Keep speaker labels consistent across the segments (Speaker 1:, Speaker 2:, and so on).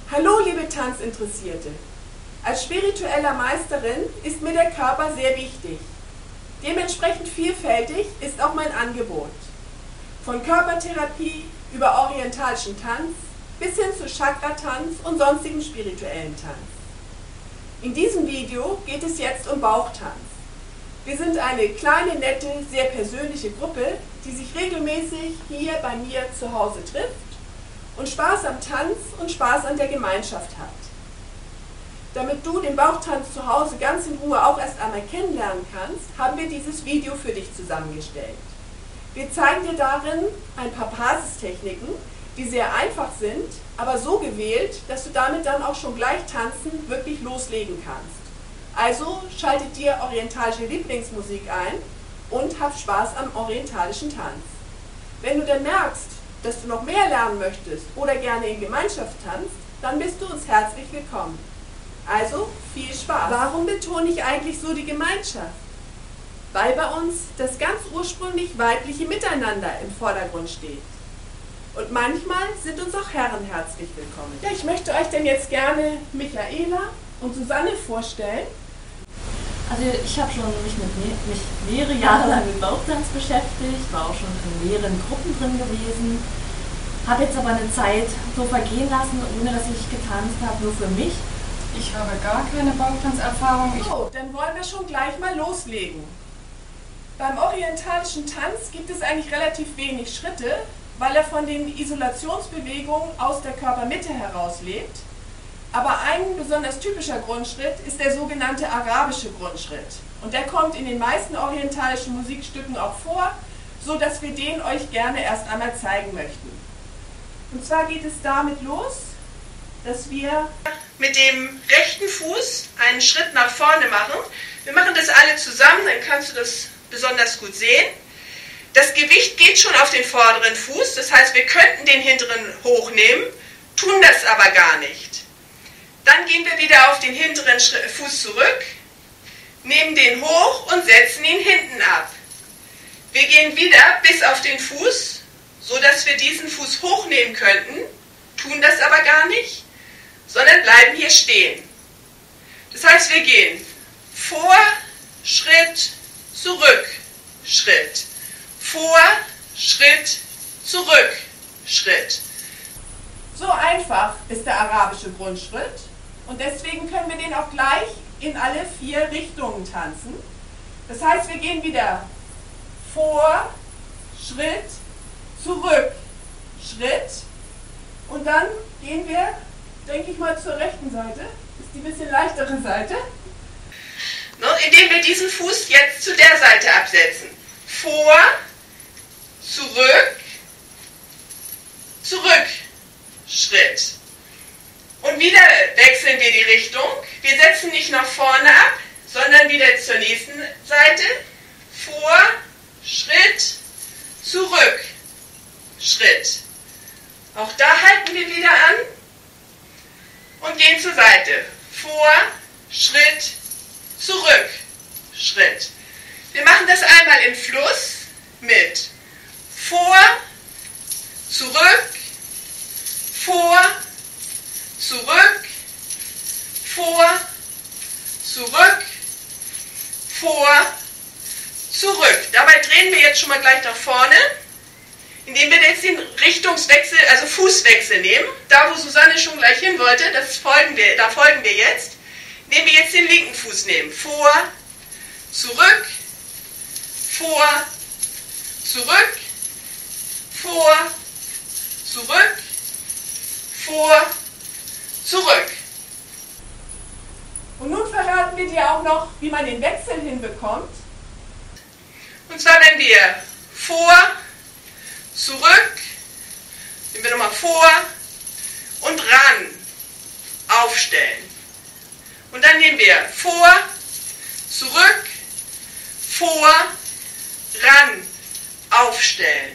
Speaker 1: Hallo liebe Tanzinteressierte! Als spiritueller Meisterin ist mir der Körper sehr wichtig. Dementsprechend vielfältig ist auch mein Angebot. Von Körpertherapie über orientalischen Tanz bis hin zu Chakratanz und sonstigen spirituellen Tanz. In diesem Video geht es jetzt um Bauchtanz. Wir sind eine kleine, nette, sehr persönliche Gruppe, die sich regelmäßig hier bei mir zu Hause trifft und Spaß am Tanz und Spaß an der Gemeinschaft hat. Damit du den Bauchtanz zu Hause ganz in Ruhe auch erst einmal kennenlernen kannst, haben wir dieses Video für dich zusammengestellt. Wir zeigen dir darin ein paar Basistechniken, die sehr einfach sind, aber so gewählt, dass du damit dann auch schon gleich tanzen wirklich loslegen kannst. Also schaltet dir orientalische Lieblingsmusik ein und hab Spaß am orientalischen Tanz. Wenn du dann merkst, dass du noch mehr lernen möchtest oder gerne in Gemeinschaft tanzt, dann bist du uns herzlich willkommen. Also viel Spaß! Warum betone ich eigentlich so die Gemeinschaft? Weil bei uns das ganz ursprünglich weibliche Miteinander im Vordergrund steht. Und manchmal sind uns auch Herren herzlich willkommen. Ja, ich möchte euch denn jetzt gerne Michaela und Susanne vorstellen.
Speaker 2: Also ich habe mich mehrere Jahre lang mit Bauchtanz beschäftigt, war auch schon in mehreren Gruppen drin gewesen, habe jetzt aber eine Zeit so vergehen lassen, ohne dass ich getanzt habe, nur für mich.
Speaker 3: Ich habe gar keine Bauchtanzerfahrung.
Speaker 1: So, dann wollen wir schon gleich mal loslegen. Beim orientalischen Tanz gibt es eigentlich relativ wenig Schritte, weil er von den Isolationsbewegungen aus der Körpermitte heraus lebt. Aber ein besonders typischer Grundschritt ist der sogenannte arabische Grundschritt. Und der kommt in den meisten orientalischen Musikstücken auch vor, so dass wir den euch gerne erst einmal zeigen möchten. Und zwar geht es damit los, dass wir mit dem rechten Fuß einen Schritt nach vorne machen. Wir machen das alle zusammen, dann kannst du das besonders gut sehen. Das Gewicht geht schon auf den vorderen Fuß, das heißt, wir könnten den hinteren hochnehmen, tun das aber gar nicht. Dann gehen wir wieder auf den hinteren Fuß zurück, nehmen den hoch und setzen ihn hinten ab. Wir gehen wieder bis auf den Fuß, so dass wir diesen Fuß hochnehmen könnten, tun das aber gar nicht, sondern bleiben hier stehen. Das heißt, wir gehen vor, Schritt, zurück, Schritt, vor, Schritt, zurück, Schritt. So einfach ist der arabische Grundschritt und deswegen können wir den auch gleich in alle 4 Richtungen tanzen. Das heißt, wir gehen wieder vor, Schritt, zurück, Schritt und dann gehen wir, denke ich mal, zur rechten Seite. Das ist die bisschen leichtere Seite. Indem wir diesen Fuß jetzt zu der Seite absetzen. Vor, zurück, zurück, Schritt. Und wieder wechseln wir die Richtung. Wir setzen nicht nach vorne ab, sondern wieder zur nächsten Seite. Vor, Schritt, zurück, Schritt. Auch da halten wir wieder an und gehen zur Seite. Vor, Schritt, zurück, Schritt. Wir machen das einmal im Fluss mit vor, zurück, vor, zurück, vor, zurück, vor, zurück. Dabei drehen wir jetzt schon mal gleich nach vorne, indem wir jetzt den Richtungswechsel, also Fußwechsel nehmen. Da, wo Susanne schon gleich hin wollte, da folgen wir jetzt. Indem wir jetzt den linken Fuß nehmen. Vor, zurück, vor, zurück, vor, zurück, vor, zurück. Und nun verraten wir dir auch noch, wie man den Wechsel hinbekommt. Und zwar, wenn wir vor, zurück, nehmen wir nochmal vor und ran, aufstellen. Und dann nehmen wir vor, zurück, vor, ran, aufstellen.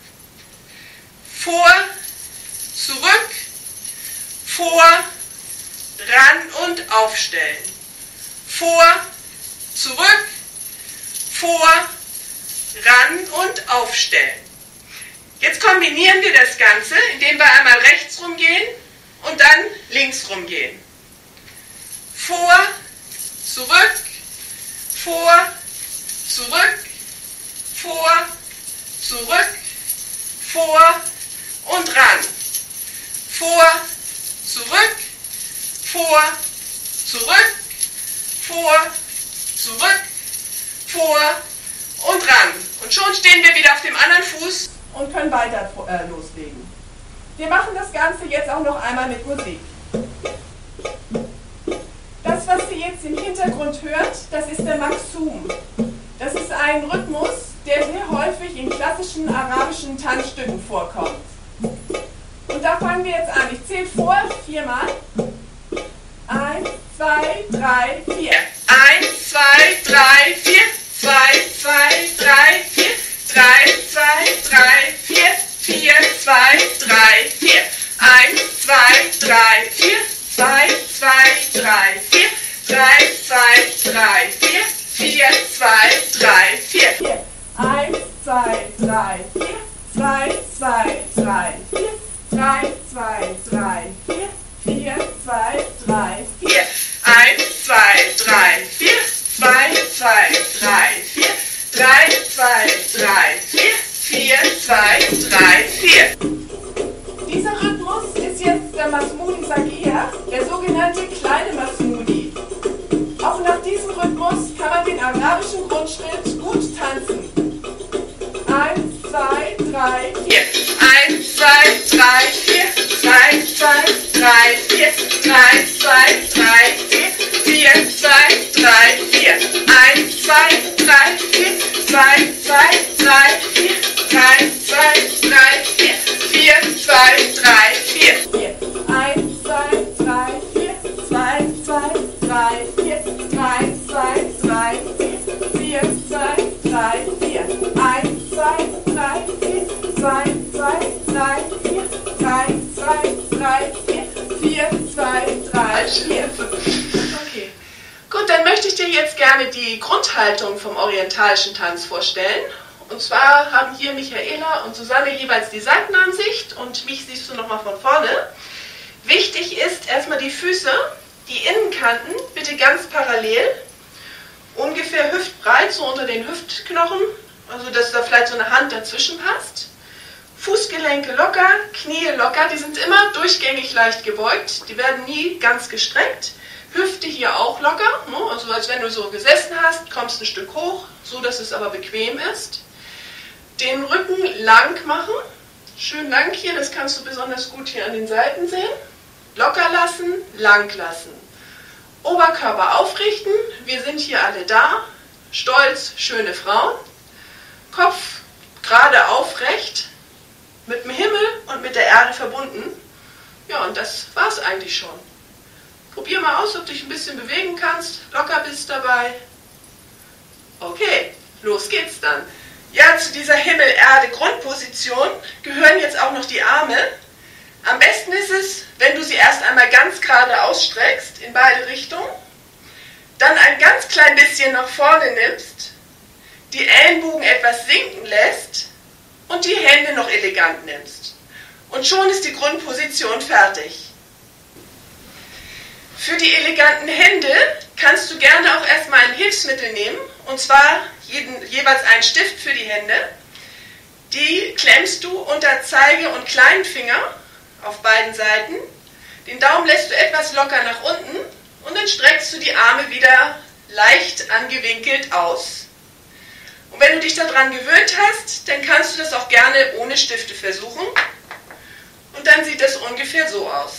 Speaker 1: Vor, zurück, vor, ran und aufstellen. Vor, zurück, vor, ran und aufstellen. Jetzt kombinieren wir das Ganze, indem wir einmal rechts rumgehen und dann links rumgehen. Vor, zurück, vor, zurück, vor, zurück, vor und ran. Vor, zurück, vor, zurück, vor, zurück, vor und ran. Und schon stehen wir wieder auf dem anderen Fuß und können weiter loslegen. Wir machen das Ganze jetzt auch noch einmal mit Musik. Das, was ihr jetzt im Hintergrund hört, das ist der Maksum. Das ist ein Rhythmus, der sehr häufig in klassischen arabischen Tanzstücken vorkommt. Und da fangen wir jetzt an. Ich zähle vor, 4-mal. 1, 2, 3, 4. 1, 2, 3, 4. 2, 2, 3, 4. 3, 2, 3, 4. 4, 2, 3, 4. 1, 2, 3, 4. 2, 2, 3, 4. 3, 2, 3, 4. 4, 2, 3, 4. 1, 2, 3, 4. 2, 2, 3, 4. 3, 2, 3, 4. 4, 2, 3, 4. 1, 2, 3, 4. 2, 2, 3, 4. 3, 2, 3, 4. 4, 2, 3, 4. Dieser Rhythmus ist jetzt der Masmudi Sagia, der sogenannte kleine Masmudi. Auch nach diesem Rhythmus kann man den arabischen Grundschritt gut tanzen. 1, 2, 3, 4. 1, 2, 3, 4. 2, 2, 3, 4. 3, 2, 3, 4. 4, 2, 3, 4. 1, 2, 3, 4. 2, 2, 3, 4. 3, 2, 3, 4. 4, 2, 3, 4. 1, 2, 3, 4. 2, 2, 3, 4. 3, 2, 3, 4. 4, 2, 3, 4. 1, 2, 3, 4. 2, 2, 3, 4. 3, 2, 3, 4. 4, 2, 3, 4. Okay. Gut, dann möchte ich dir jetzt gerne die Grundhaltung vom orientalischen Tanz vorstellen. Und zwar haben hier Michaela und Susanne jeweils die Seitenansicht und mich siehst du nochmal von vorne. Wichtig ist erstmal die Füße, die Innenkanten bitte ganz parallel, ungefähr hüftbreit, so unter den Hüftknochen, also dass da vielleicht so eine Hand dazwischen passt. Fußgelenke locker, Knie locker, die sind immer durchgängig leicht gebeugt, die werden nie ganz gestreckt. Hüfte hier auch locker, also als wenn du so gesessen hast, kommst ein Stück hoch, so dass es aber bequem ist. Den Rücken lang machen, schön lang hier, das kannst du besonders gut hier an den Seiten sehen. Locker lassen, lang lassen. Oberkörper aufrichten, wir sind hier alle da, stolz, schöne Frauen. Kopf gerade aufrecht, mit dem Himmel und mit der Erde verbunden. Ja, und das war's eigentlich schon. Probier mal aus, ob du dich ein bisschen bewegen kannst, locker bist dabei. Okay, los geht's dann. Ja, zu dieser Himmel-Erde-Grundposition gehören jetzt auch noch die Arme. Am besten ist es, wenn du sie erst einmal ganz gerade ausstreckst, in beide Richtungen, dann ein ganz klein bisschen nach vorne nimmst, die Ellenbogen etwas sinken lässt und die Hände noch elegant nimmst. Und schon ist die Grundposition fertig. Für die eleganten Hände kannst du gerne auch erstmal ein Hilfsmittel nehmen, und zwar jeweils einen Stift für die Hände. Die klemmst du unter Zeige- und Kleinfinger auf beiden Seiten. Den Daumen lässt du etwas locker nach unten und dann streckst du die Arme wieder leicht angewinkelt aus. Und wenn du dich daran gewöhnt hast, dann kannst du das auch gerne ohne Stifte versuchen. Und dann sieht das ungefähr so aus.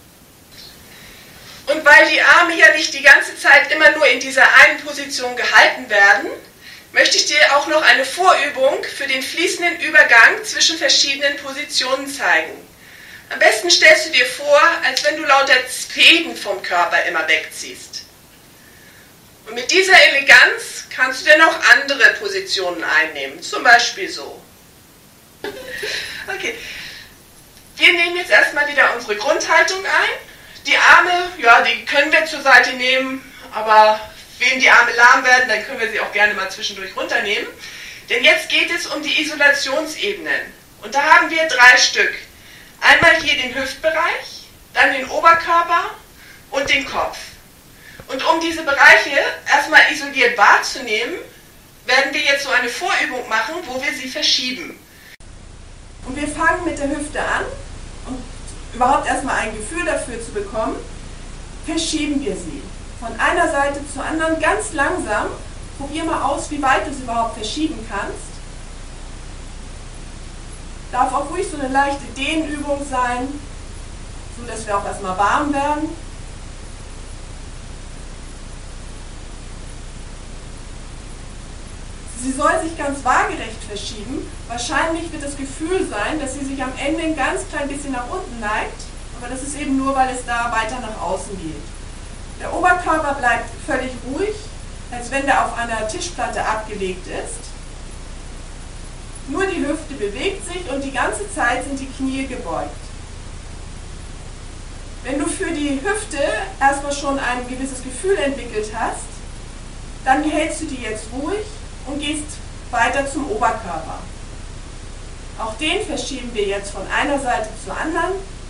Speaker 1: Und weil die Arme ja nicht die ganze Zeit immer nur in dieser einen Position gehalten werden, möchte ich dir auch noch eine Vorübung für den fließenden Übergang zwischen verschiedenen Positionen zeigen. Am besten stellst du dir vor, als wenn du lauter Fäden vom Körper immer wegziehst. Und mit dieser Eleganz kannst du dann auch andere Positionen einnehmen, zum Beispiel so. Okay, wir nehmen jetzt erstmal wieder unsere Grundhaltung ein. Die Arme, ja, die können wir zur Seite nehmen, aber wenn die Arme lahm werden, dann können wir sie auch gerne mal zwischendurch runternehmen. Denn jetzt geht es um die Isolationsebenen. Und da haben wir 3 Stück. Einmal hier den Hüftbereich, dann den Oberkörper und den Kopf. Und um diese Bereiche erstmal isoliert wahrzunehmen, werden wir jetzt so eine Vorübung machen, wo wir sie verschieben. Und wir fangen mit der Hüfte an, und überhaupt erstmal ein Gefühl dafür zu bekommen, verschieben wir sie. Von einer Seite zur anderen ganz langsam. Probier mal aus, wie weit du es überhaupt verschieben kannst. Darf auch ruhig so eine leichte Dehnübung sein, so dass wir auch erstmal warm werden. Sie soll sich ganz waagerecht verschieben. Wahrscheinlich wird das Gefühl sein, dass sie sich am Ende ein ganz klein bisschen nach unten neigt, aber das ist eben nur, weil es da weiter nach außen geht. Der Oberkörper bleibt völlig ruhig, als wenn der auf einer Tischplatte abgelegt ist. Nur die Hüfte bewegt sich und die ganze Zeit sind die Knie gebeugt. Wenn du für die Hüfte erstmal schon ein gewisses Gefühl entwickelt hast, dann hältst du die jetzt ruhig und gehst weiter zum Oberkörper. Auch den verschieben wir jetzt von einer Seite zur anderen.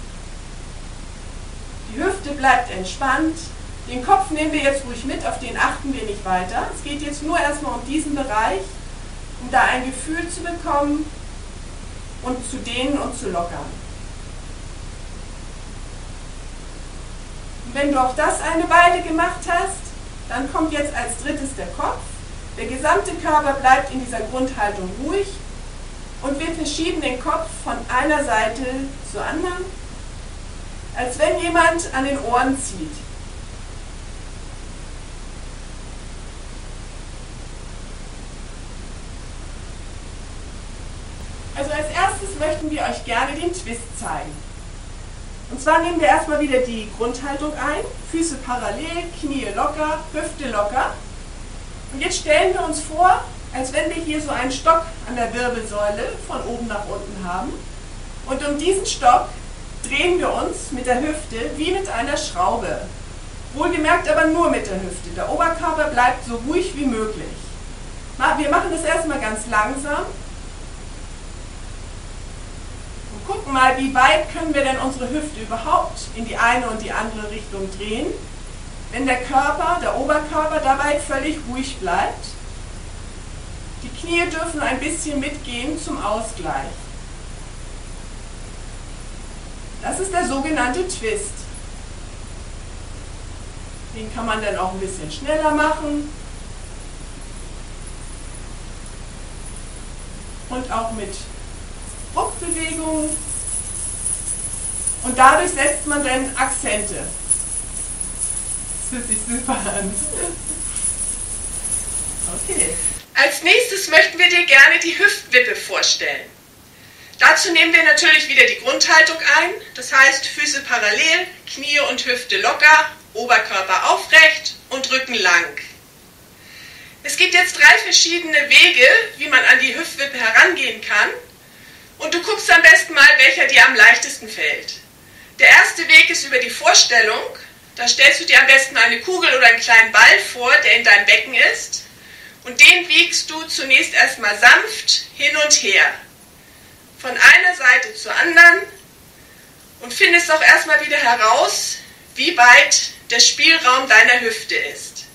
Speaker 1: Die Hüfte bleibt entspannt. Den Kopf nehmen wir jetzt ruhig mit, auf den achten wir nicht weiter. Es geht jetzt nur erstmal um diesen Bereich, um da ein Gefühl zu bekommen und zu dehnen und zu lockern. Und wenn du auch das eine Weile gemacht hast, dann kommt jetzt als drittes der Kopf. Der gesamte Körper bleibt in dieser Grundhaltung ruhig und wir verschieben den Kopf von einer Seite zur anderen, als wenn jemand an den Ohren zieht. Also als erstes möchten wir euch gerne den Twist zeigen. Und zwar nehmen wir erstmal wieder die Grundhaltung ein, Füße parallel, Knie locker, Hüfte locker. Und jetzt stellen wir uns vor, als wenn wir hier so einen Stock an der Wirbelsäule von oben nach unten haben. Und um diesen Stock drehen wir uns mit der Hüfte wie mit einer Schraube. Wohlgemerkt aber nur mit der Hüfte. Der Oberkörper bleibt so ruhig wie möglich. Wir machen das erstmal ganz langsam. Und gucken mal, wie weit können wir denn unsere Hüfte überhaupt in die eine und die andere Richtung drehen, wenn der Körper, der Oberkörper dabei völlig ruhig bleibt. Die Knie dürfen ein bisschen mitgehen zum Ausgleich. Das ist der sogenannte Twist. Den kann man dann auch ein bisschen schneller machen. Und auch mit Ruckbewegungen. Und dadurch setzt man dann Akzente. Das fühlt sich super an. Okay. Als nächstes möchten wir dir gerne die Hüftwippe vorstellen. Dazu nehmen wir natürlich wieder die Grundhaltung ein, das heißt Füße parallel, Knie und Hüfte locker, Oberkörper aufrecht und Rücken lang. Es gibt jetzt 3 verschiedene Wege, wie man an die Hüftwippe herangehen kann, und du guckst am besten mal, welcher dir am leichtesten fällt. Der erste Weg ist über die Vorstellung. Da stellst du dir am besten eine Kugel oder einen kleinen Ball vor, der in deinem Becken ist, und den wiegst du zunächst erstmal sanft hin und her. Von einer Seite zur anderen und findest auch erstmal wieder heraus, wie weit der Spielraum deiner Hüfte ist.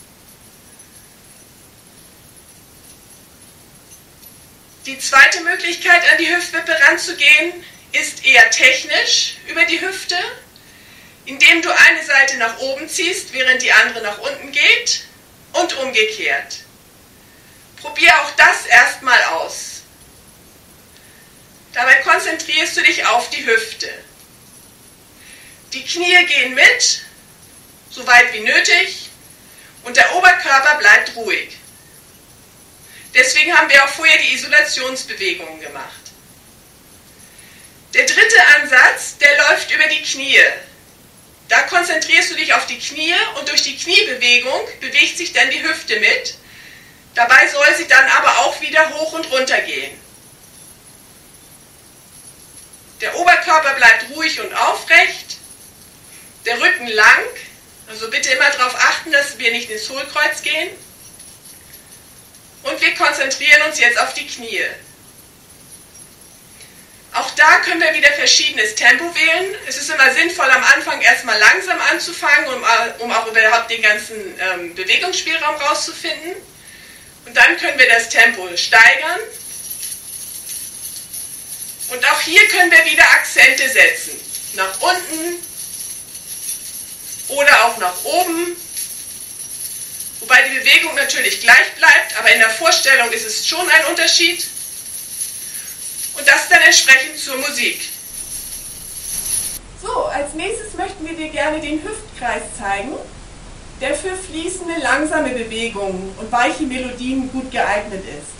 Speaker 1: Die zweite Möglichkeit, an die Hüftwippe ranzugehen, ist eher technisch über die Hüfte, indem du eine Seite nach oben ziehst, während die andere nach unten geht und umgekehrt. Probier auch das erstmal aus. Dabei konzentrierst du dich auf die Hüfte. Die Knie gehen mit, so weit wie nötig, und der Oberkörper bleibt ruhig. Deswegen haben wir auch vorher die Isolationsbewegungen gemacht. Der dritte Ansatz, der läuft über die Knie. Da konzentrierst du dich auf die Knie und durch die Kniebewegung bewegt sich dann die Hüfte mit. Dabei soll sie dann aber auch wieder hoch und runter gehen. Der Oberkörper bleibt ruhig und aufrecht, der Rücken lang, also bitte immer darauf achten, dass wir nicht ins Hohlkreuz gehen. Und wir konzentrieren uns jetzt auf die Knie. Auch da können wir wieder verschiedenes Tempo wählen. Es ist immer sinnvoll, am Anfang erstmal langsam anzufangen, um auch überhaupt den ganzen Bewegungsspielraum rauszufinden. Und dann können wir das Tempo steigern. Und auch hier können wir wieder Akzente setzen. Nach unten oder auch nach oben. Wobei die Bewegung natürlich gleich bleibt, aber in der Vorstellung ist es schon ein Unterschied. Und das dann entsprechend zur Musik. So, als nächstes möchten wir dir gerne den Hüftkreis zeigen, der für fließende, langsame Bewegungen und weiche Melodien gut geeignet ist.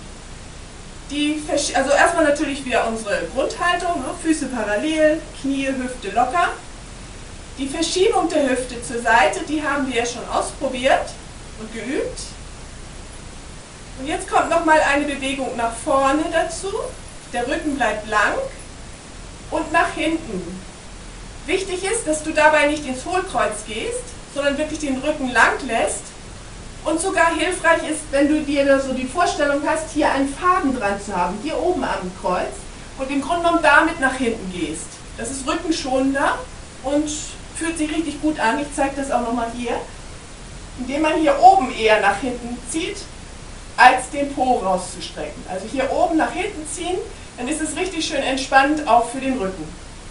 Speaker 1: Also erstmal natürlich wieder unsere Grundhaltung, ne? Füße parallel, Knie, Hüfte locker. Die Verschiebung der Hüfte zur Seite, die haben wir ja schon ausprobiert und geübt. Und jetzt kommt nochmal eine Bewegung nach vorne dazu. Der Rücken bleibt lang und nach hinten. Wichtig ist, dass du dabei nicht ins Hohlkreuz gehst, sondern wirklich den Rücken lang lässt. Und sogar hilfreich ist, wenn du dir so die Vorstellung hast, hier einen Faden dran zu haben, hier oben am Kreuz, und im Grunde genommen damit nach hinten gehst. Das ist rückenschonender und fühlt sich richtig gut an. Ich zeige das auch nochmal hier. Indem man hier oben eher nach hinten zieht, als den Po rauszustrecken. Also hier oben nach hinten ziehen, dann ist es richtig schön entspannt, auch für den Rücken.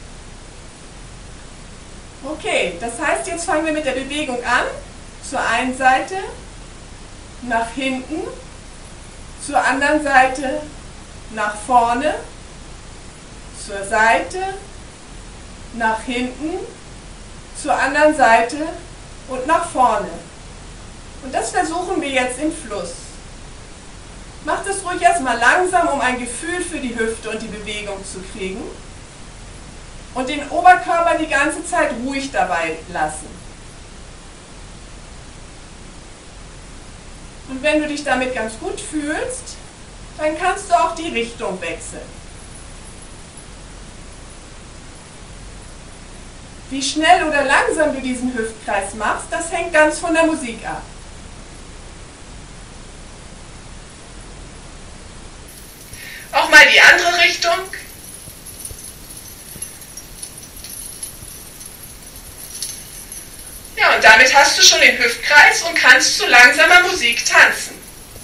Speaker 1: Okay, das heißt, jetzt fangen wir mit der Bewegung an. Zur einen Seite, nach hinten, zur anderen Seite, nach vorne, zur Seite, nach hinten, zur anderen Seite und nach vorne. Und das versuchen wir jetzt im Fluss. Macht es ruhig erstmal langsam, um ein Gefühl für die Hüfte und die Bewegung zu kriegen. Und den Oberkörper die ganze Zeit ruhig dabei lassen. Und wenn du dich damit ganz gut fühlst, dann kannst du auch die Richtung wechseln. Wie schnell oder langsam du diesen Hüftkreis machst, das hängt ganz von der Musik ab. Auch mal die andere Richtung. Ja, und damit hast du schon den Hüftkreis und kannst zu langsamer Musik tanzen.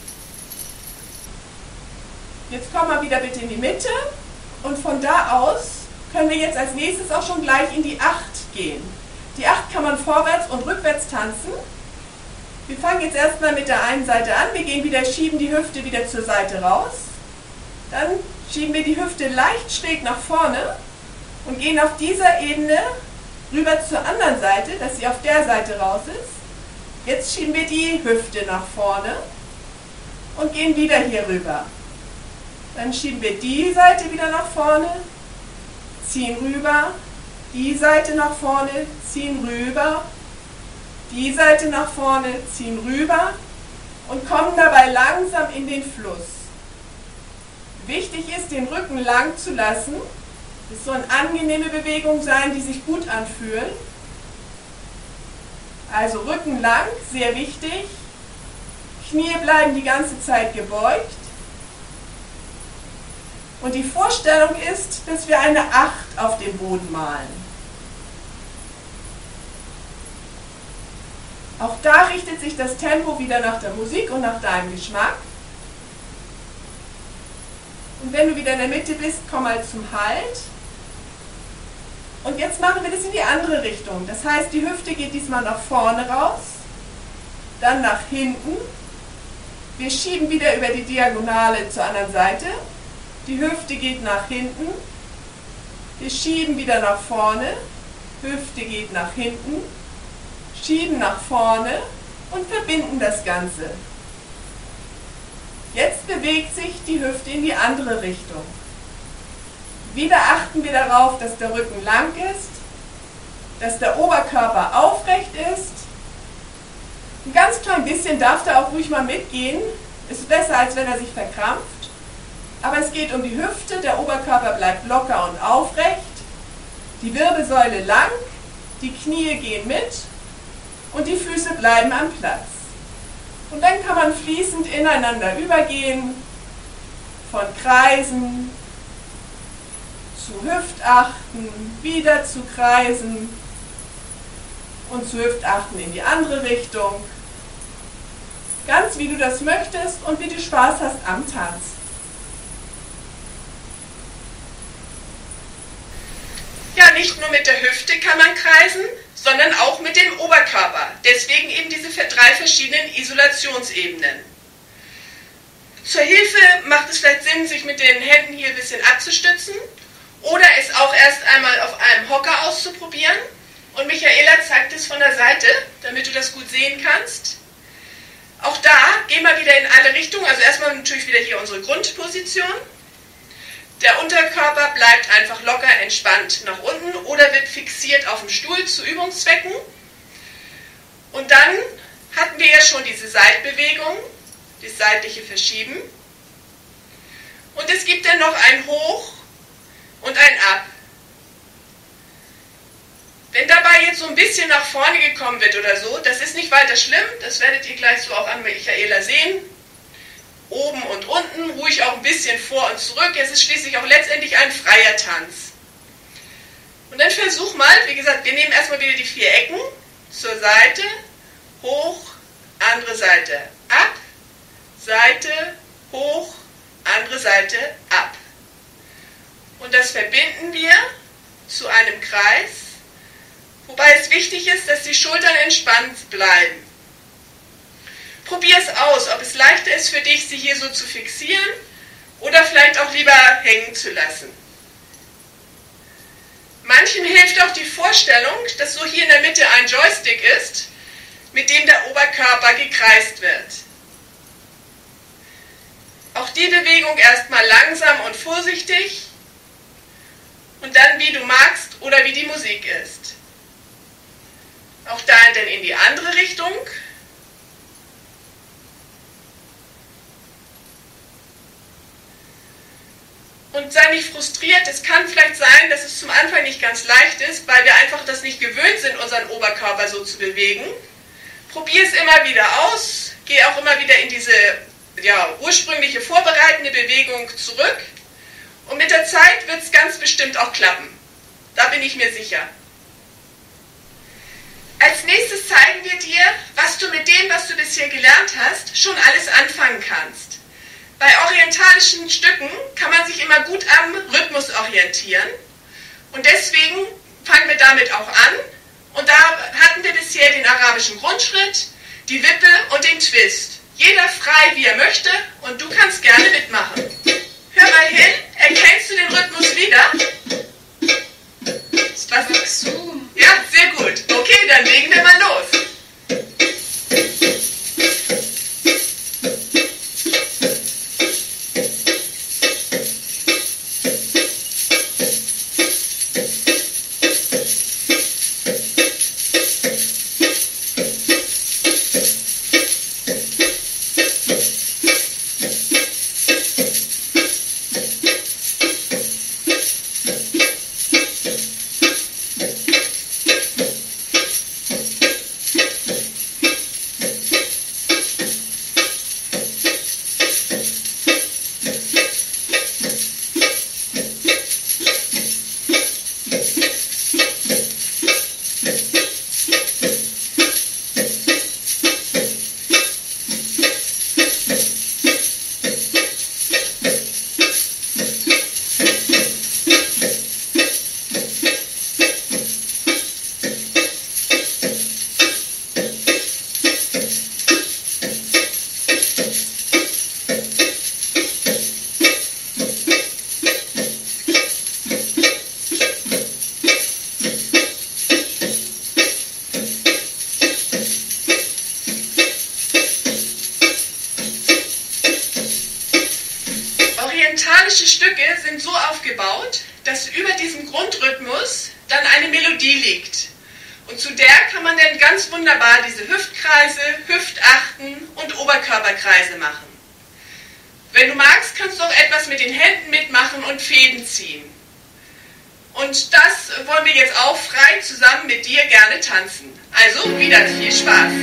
Speaker 1: Jetzt komm mal wieder bitte in die Mitte und von da aus können wir jetzt als nächstes auch schon gleich in die 8 gehen. Die 8 kann man vorwärts und rückwärts tanzen. Wir fangen jetzt erstmal mit der einen Seite an. Wir gehen wieder, schieben die Hüfte wieder zur Seite raus. Dann schieben wir die Hüfte leicht schräg nach vorne und gehen auf dieser Ebene rüber zur anderen Seite, dass sie auf der Seite raus ist. Jetzt schieben wir die Hüfte nach vorne und gehen wieder hier rüber. Dann schieben wir die Seite wieder nach vorne, ziehen rüber, die Seite nach vorne, ziehen rüber, die Seite nach vorne, ziehen rüber und kommen dabei langsam in den Fluss. Wichtig ist, den Rücken lang zu lassen. Es soll eine angenehme Bewegung sein, die sich gut anfühlt. Also Rücken lang, sehr wichtig. Knie bleiben die ganze Zeit gebeugt. Und die Vorstellung ist, dass wir eine 8 auf dem Boden malen. Auch da richtet sich das Tempo wieder nach der Musik und nach deinem Geschmack. Und wenn du wieder in der Mitte bist, komm mal zum Halt. Und jetzt machen wir das in die andere Richtung. Das heißt, die Hüfte geht diesmal nach vorne raus, dann nach hinten. Wir schieben wieder über die Diagonale zur anderen Seite. Die Hüfte geht nach hinten. Wir schieben wieder nach vorne. Hüfte geht nach hinten. Schieben nach vorne und verbinden das Ganze. Jetzt bewegt sich die Hüfte in die andere Richtung. Wieder achten wir darauf, dass der Rücken lang ist, dass der Oberkörper aufrecht ist. Ein ganz klein bisschen darf der auch ruhig mal mitgehen. Ist besser, als wenn er sich verkrampft. Aber es geht um die Hüfte, der Oberkörper bleibt locker und aufrecht. Die Wirbelsäule lang, die Knie gehen mit und die Füße bleiben am Platz. Und dann kann man fließend ineinander übergehen, von Kreisen zu Hüftachten, wieder zu Kreisen und zu Hüftachten in die andere Richtung. Ganz wie du das möchtest und wie du Spaß hast am Tanz. Ja, nicht nur mit der Hüfte kann man kreisen, sondern auch mit dem Oberkörper. Deswegen eben diese 3 verschiedenen Isolationsebenen. Zur Hilfe macht es vielleicht Sinn, sich mit den Händen hier ein bisschen abzustützen oder es auch erst einmal auf einem Hocker auszuprobieren. Und Michaela zeigt es von der Seite, damit du das gut sehen kannst. Auch da gehen wir wieder in alle Richtungen, also erstmal natürlich wieder hier unsere Grundposition. Der Unterkörper bleibt einfach locker entspannt nach unten oder wird fixiert auf dem Stuhl zu Übungszwecken. Und dann hatten wir ja schon diese Seitbewegung, das seitliche Verschieben. Und es gibt dann noch ein Hoch und ein Ab. Wenn dabei jetzt so ein bisschen nach vorne gekommen wird oder so, das ist nicht weiter schlimm, das werdet ihr gleich so auch an Michaela sehen. Oben und unten, ruhig auch ein bisschen vor und zurück. Es ist schließlich auch letztendlich ein freier Tanz. Und dann versuch mal, wie gesagt, wir nehmen erstmal wieder die 4 Ecken zur Seite, hoch, andere Seite, ab, Seite, hoch, andere Seite, ab. Und das verbinden wir zu einem Kreis, wobei es wichtig ist, dass die Schultern entspannt bleiben. Probier es aus, ob es leichter ist für dich, sie hier so zu fixieren oder vielleicht auch lieber hängen zu lassen. Manchen hilft auch die Vorstellung, dass so hier in der Mitte ein Joystick ist, mit dem der Oberkörper gekreist wird. Auch die Bewegung erstmal langsam und vorsichtig und dann wie du magst oder wie die Musik ist. Auch da dann in die andere Richtung. Und sei nicht frustriert, es kann vielleicht sein, dass es zum Anfang nicht ganz leicht ist, weil wir einfach das nicht gewöhnt sind, unseren Oberkörper so zu bewegen. Probier es immer wieder aus, geh auch immer wieder in diese ursprüngliche vorbereitende Bewegung zurück und mit der Zeit wird es ganz bestimmt auch klappen. Da bin ich mir sicher. Als nächstes zeigen wir dir, was du mit dem, was du bisher gelernt hast, schon alles anfangen kannst. Bei orientalischen Stücken kann man sich immer gut am Rhythmus orientieren und deswegen fangen wir damit auch an und da hatten wir bisher den arabischen Grundschritt, die Wippe und den Twist. Jeder frei, wie er möchte und du kannst gerne mitmachen. Hör mal hin, erkennst du den Rhythmus wieder? Was sagst du? Ja, sehr gut. Okay, dann legen wir mal los. Orientalische Stücke sind so aufgebaut, dass über diesem Grundrhythmus dann eine Melodie liegt. Und zu der kann man dann ganz wunderbar diese Hüftkreise, Hüftachten und Oberkörperkreise machen. Wenn du magst, kannst du auch etwas mit den Händen mitmachen und Fäden ziehen. Und das wollen wir jetzt auch frei zusammen mit dir gerne tanzen. Also wieder viel Spaß!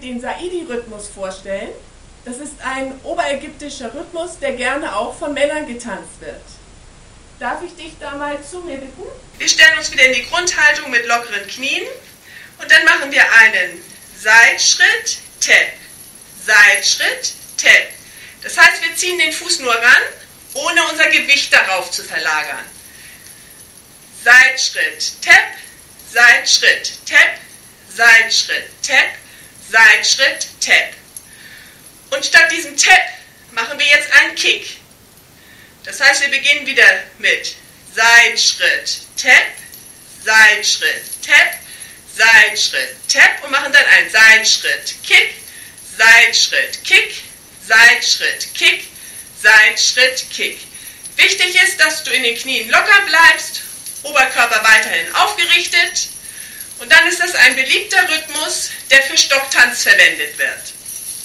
Speaker 1: den Saidi-Rhythmus vorstellen. Das ist ein oberägyptischer Rhythmus, der gerne auch von Männern getanzt wird. Darf ich dich da mal zu mir bitten? Wir stellen uns wieder in die Grundhaltung mit lockeren Knien und dann machen wir einen Seitschritt, Tap, Seitschritt, Tap. Das heißt, wir ziehen den Fuß nur ran, ohne unser Gewicht darauf zu verlagern. Seitschritt, Tap, Seitschritt, Tap, Seitschritt, Tap, Seitschritt, Tap. Und statt diesem Tap machen wir jetzt einen Kick. Das heißt, wir beginnen wieder mit Seitschritt, Tap, Seitschritt, Tap, Seitschritt, Tap und machen dann einen Seitschritt, Kick, Seitschritt, Kick, Seitschritt, Kick, Seitschritt, Kick. Wichtig ist, dass du in den Knien locker bleibst, Oberkörper weiterhin aufgerichtet und dann ist das ein beliebter Rhythmus, der für Stocktanz verwendet wird.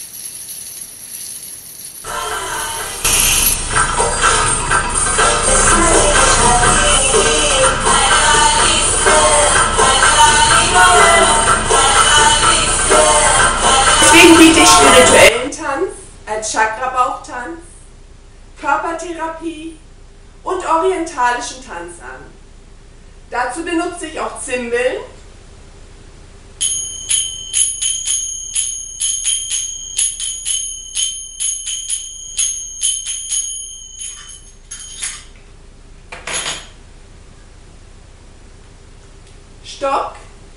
Speaker 1: Deswegen biete ich spirituellen Tanz als Chakrabauchtanz, Körpertherapie und orientalischen Tanz an. Dazu benutze ich auch Zimbeln, Stock,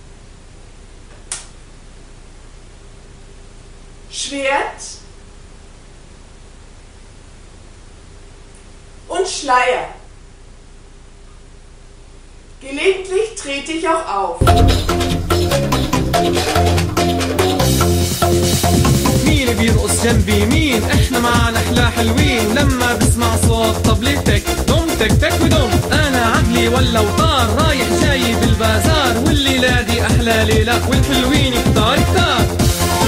Speaker 1: Schwert und Schleier. Gelegentlich trete ich auch auf.
Speaker 4: مين بيرقص جنبي مين احنا معنا احلى حلوين لما بسمع صوت طبلتك دم تك تك ودم انا عقلي ولا وطار رايح جاي بالبازار والليله دي احلى ليله والحلوين كتار كتار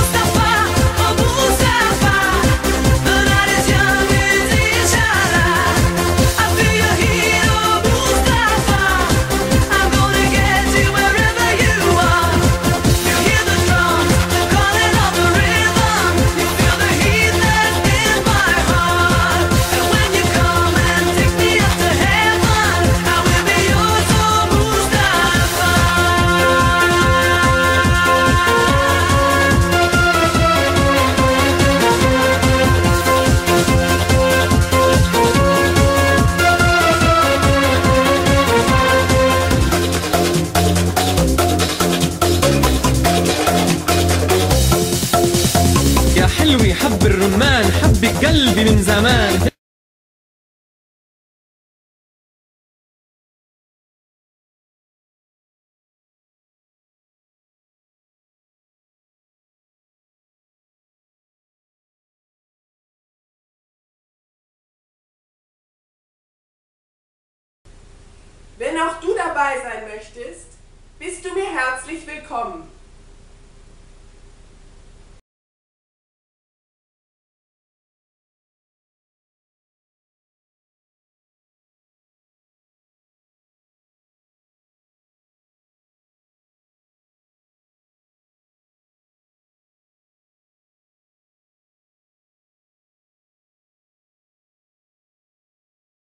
Speaker 4: حلوي حب الرمان حبك قلبي من زمان.
Speaker 1: Wenn auch du dabei sein möchtest, bist du mir herzlich willkommen.